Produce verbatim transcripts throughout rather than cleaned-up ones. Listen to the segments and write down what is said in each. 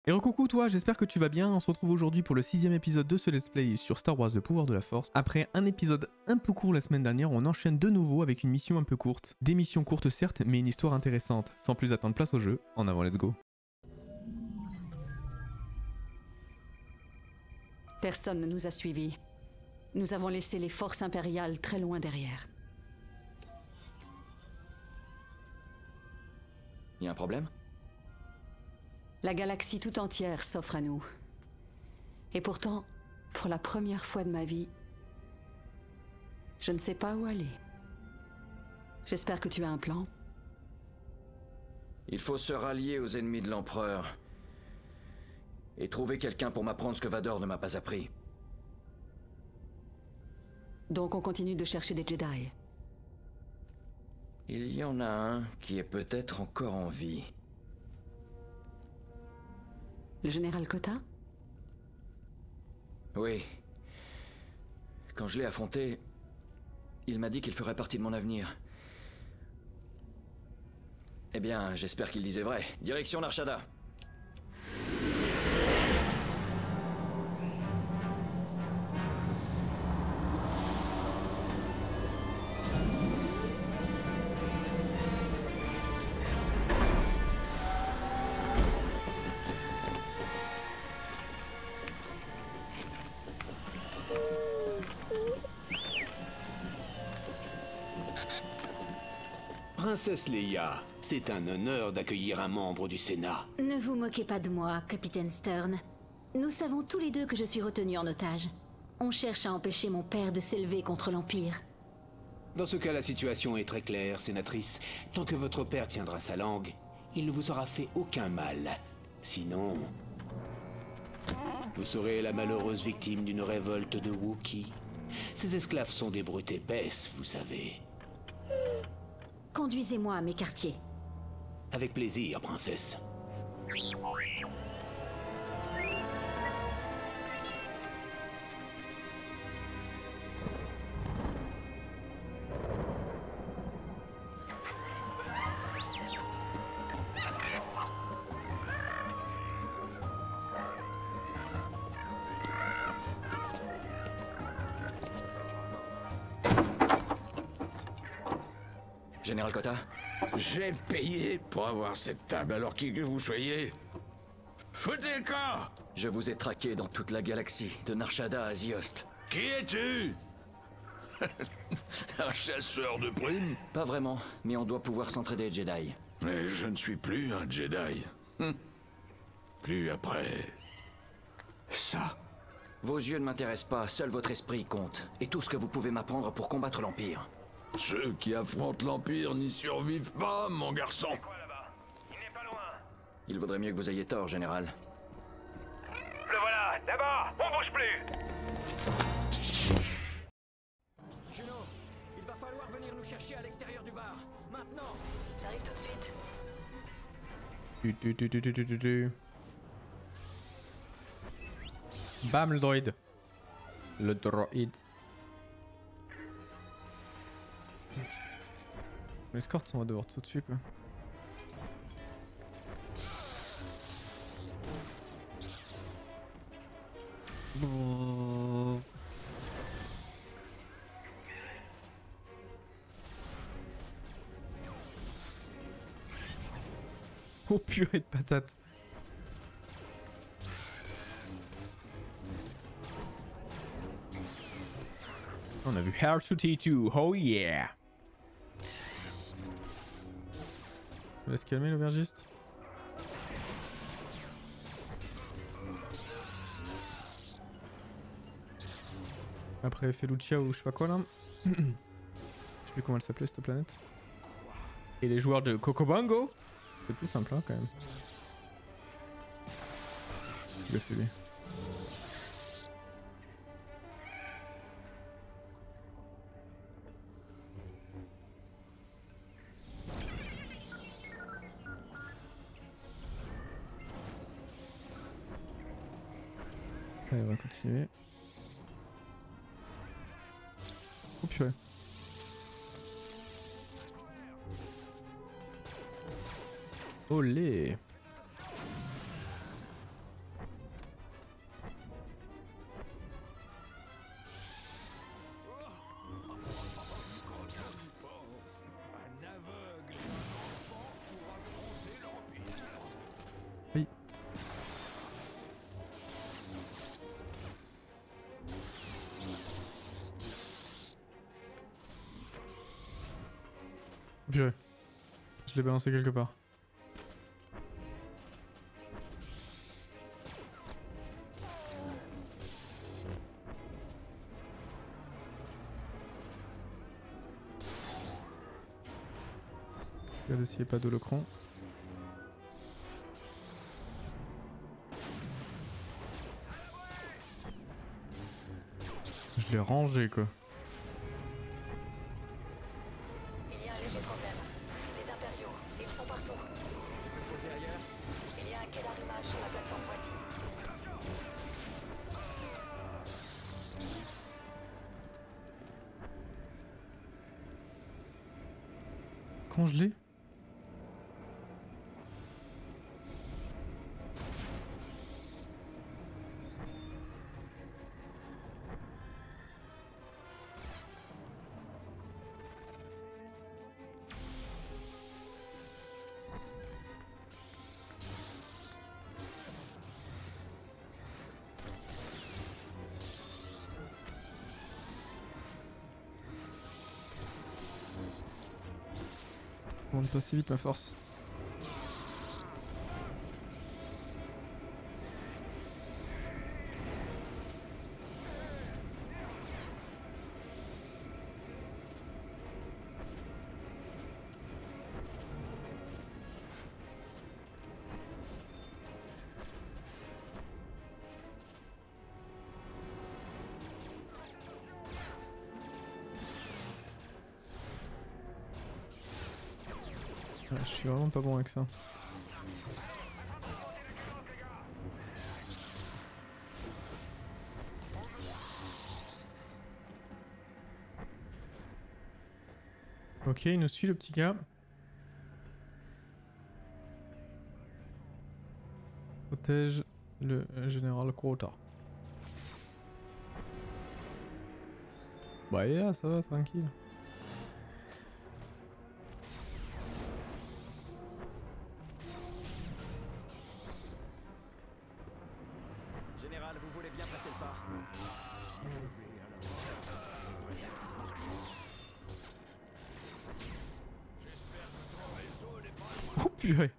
Et recoucou toi, j'espère que tu vas bien. On se retrouve aujourd'hui pour le sixième épisode de ce let's play sur Star Wars le pouvoir de la force. Après un épisode un peu court la semaine dernière, on enchaîne de nouveau avec une mission un peu courte. Des missions courtes certes, mais une histoire intéressante. Sans plus attendre, place au jeu. En avant, let's go. Personne ne nous a suivis. Nous avons laissé les forces impériales très loin derrière. Y a un problème? La galaxie tout entière s'offre à nous. Et pourtant, pour la première fois de ma vie, je ne sais pas où aller. J'espère que tu as un plan. Il faut se rallier aux ennemis de l'Empereur. Et trouver quelqu'un pour m'apprendre ce que Vador ne m'a pas appris. Donc on continue de chercher des Jedi. Il y en a un qui est peut-être encore en vie. Le général Kota? Oui. Quand je l'ai affronté, il m'a dit qu'il ferait partie de mon avenir. Eh bien, j'espère qu'il disait vrai. Direction Nar Shaddaa. Princesse Leia, c'est un honneur d'accueillir un membre du Sénat. Ne vous moquez pas de moi, capitaine Stern. Nous savons tous les deux que je suis retenu en otage. On cherche à empêcher mon père de s'élever contre l'Empire. Dans ce cas, la situation est très claire, sénatrice. Tant que votre père tiendra sa langue, il ne vous aura fait aucun mal. Sinon, vous serez la malheureuse victime d'une révolte de Wookiees. Ces esclaves sont des brutes épaisses, vous savez. Conduisez-moi à mes quartiers. Avec plaisir, princesse. Général Kota? J'ai payé pour avoir cette table, alors qui que vous soyez. Foutez le camp! Je vous ai traqué dans toute la galaxie, de Nar Shaddaa à Ziost. Qui es-tu? Un chasseur de primes? Pas vraiment, mais on doit pouvoir s'entraider, Jedi. Mais je ne suis plus un Jedi. Hum. Plus après... ça. Vos yeux ne m'intéressent pas, seul votre esprit compte. Et tout ce que vous pouvez m'apprendre pour combattre l'Empire. Ceux qui affrontent l'Empire n'y survivent pas, mon garçon. Quoi là-bas? Il n'est pas loin. Il vaudrait mieux que vous ayez tort, général. Le voilà. D'abord, on bouge plus. Juno, il va falloir venir nous chercher à l'extérieur du bar. Maintenant. J'arrive tout de suite. Tu, tu, tu, tu, tu, tu, tu, tu. Bam, le droïde. Le droïde. L'escorte, on va devoir tout de suite quoi. Oh purée de patates. On a vu R deux D deux, oh yeah. On va se calmer l'aubergiste. Après Felucia ou je sais pas quoi là. Je sais plus comment elle s'appelait cette planète. Et les joueurs de Cocobango. C'est plus simple hein, quand même. Qu'est-ce qu'il a fait lui? Allez, on va continuer. Oh purée. Olé. Purée. Je l'ai balancé quelque part. Regardez s'il n'y a pas d'holocron. Je l'ai rangé quoi. Il y a un léger problème. Les impériaux, ils sont partout. Posé ailleurs. Il y a un quai d'arrimage sur la plateforme Poitiers. Congelé? Monte pas si vite ma force. Ouais, je suis vraiment pas bon avec ça. Ok, il nous suit le petit gars. Protège le général Quota. Bah yeah, ça va, tranquille. Général, vous voulez bien passer le pas? Oh purée.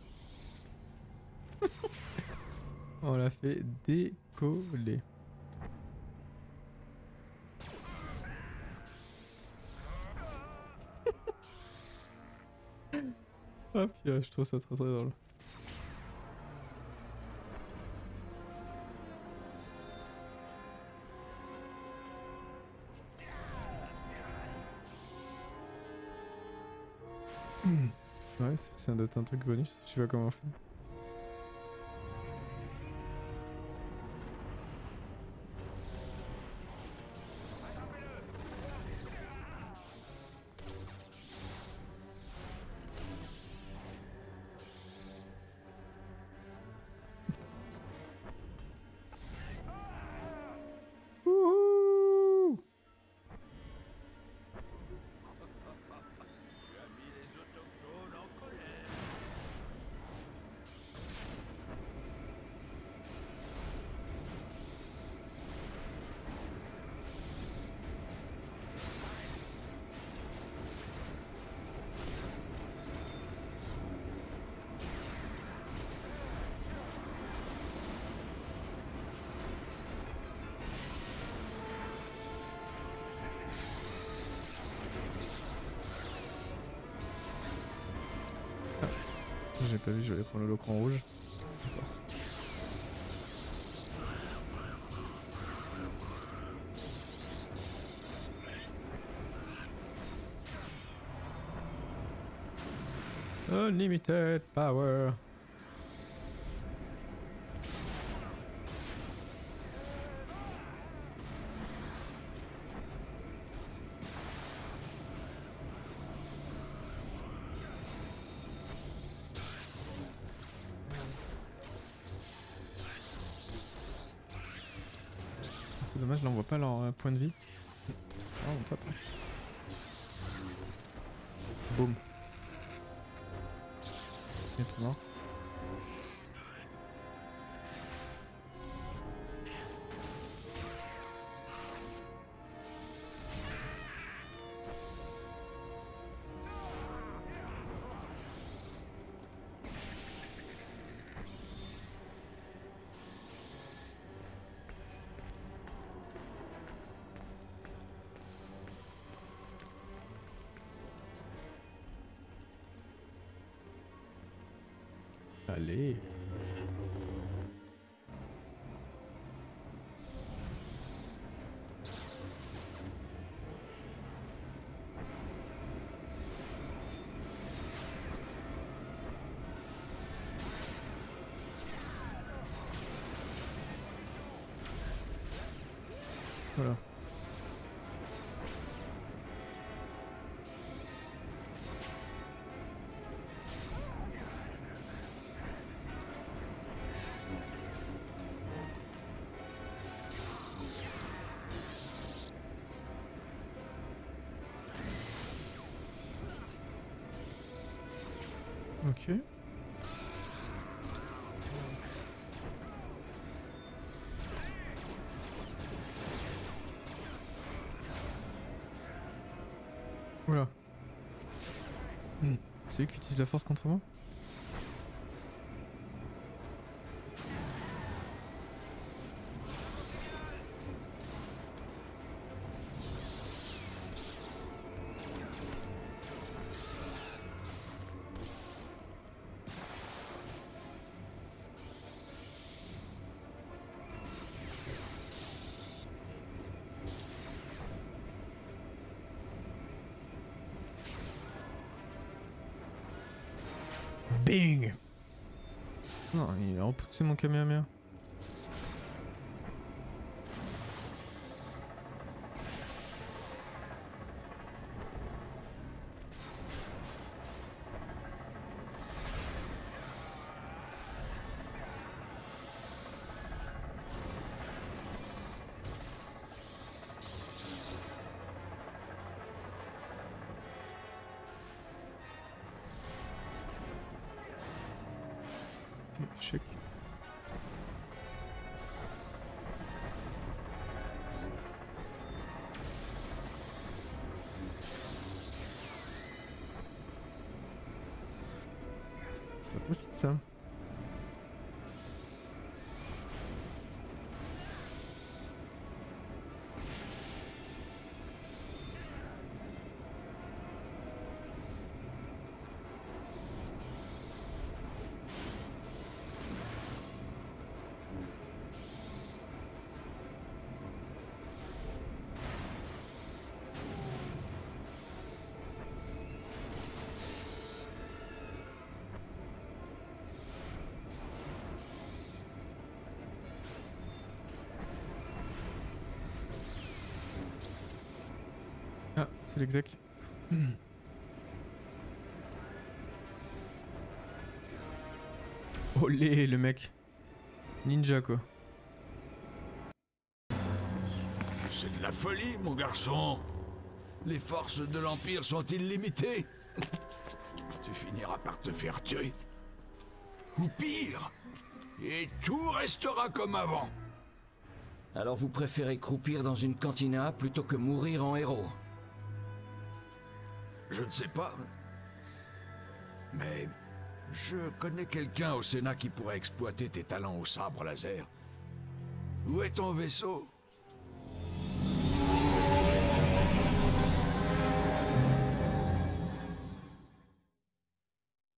On l'a fait décoller. Oh purée, je trouve ça très très drôle. Ouais, ça doit être un truc bonus, je sais pas comment on fait. Wouhou! J'ai pas vu, je vais aller prendre le l'holocron rouge. Force. Unlimited power. C'est dommage, là on voit pas leur euh, point de vie. Ah, on tape. Boum. Bientôt mort. Allez. Voilà. Ok. Oula. Hmm. C'est eux qui utilisent la force contre moi? Bing! Non, il a repoussé mon Kamehameha. Échec. C'est pas possible ça. Ah, c'est l'exec. Olé, le mec. Ninja, quoi. C'est de la folie, mon garçon. Les forces de l'Empire sont illimitées. Tu finiras par te faire tuer. Ou pire. Et tout restera comme avant. Alors vous préférez croupir dans une cantina plutôt que mourir en héros? Je ne sais pas. Mais je connais quelqu'un au Sénat qui pourrait exploiter tes talents au sabre laser. Où est ton vaisseau?